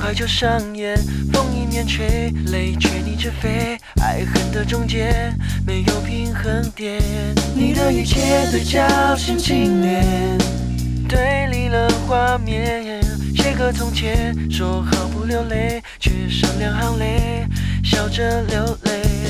快就上演，风一面吹，泪却逆着飞，爱恨的中间没有平衡点。你的一切对角线轻蔑，对立了画面。写个从前，说好不流泪，却剩2行泪，笑着流泪。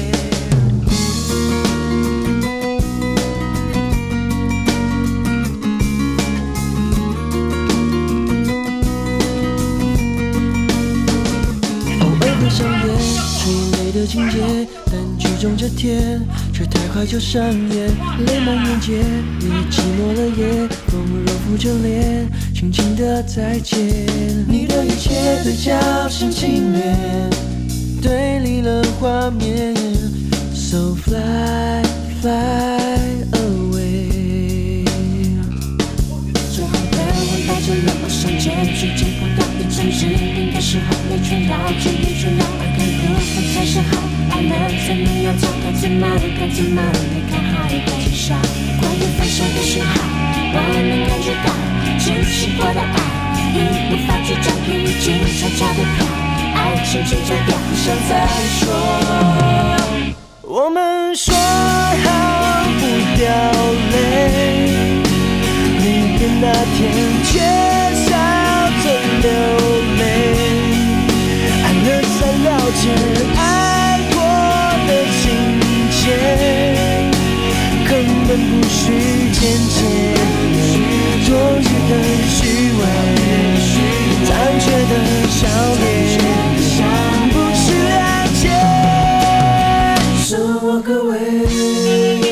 上演催泪的情节，但剧中这天却太快就上演，泪满眼睫，也寂寞了夜，风柔拂着脸，轻轻的再见。你的一切对角线轻蔑，对立了画面 ，So fly fly away。 最后的我带着了我瞬间，去见不到一阵日明的时候，泪全绕着一圈绕，爱该如何才是好？爱了怎么样才该怎么该怎么？离开还该至少，关于分手的讯号，我能感觉到，只是我的爱已无法去证明，已经悄悄地飘，爱轻轻走掉，不想再说。 我们说好不掉泪，离别那天却笑着流泪。爱了才了解爱过的情节，根本不需坚持，多余的虚伪，残缺的笑脸，不是爱情，是我各位。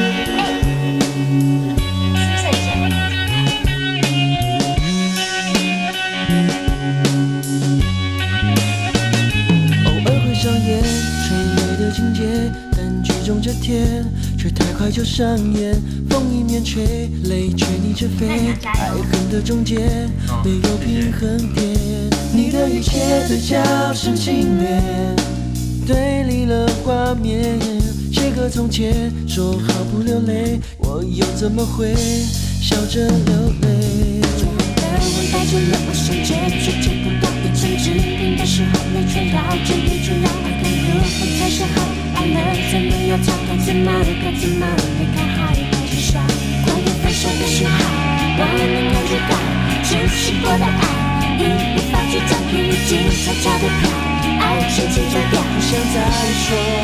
上演催泪的情节，但剧中这天却太快就上演，风一面吹，泪却逆着飞，爱恨的中间没有平衡点。你的一切对角线轻蔑，对立了画面，写个从前，说好不流泪，我又怎么会笑着流泪？ 最后的我带着了我瞬间，却见不到一阵日明的时候，泪全绕着一圈绕，爱该如何才是好？爱了怎么样才该怎么该怎么？离开还该至少，关于分手的讯号，我能感觉到，只是我的爱已无法去证明，已经悄悄地飘，爱轻轻走掉， 不想再说。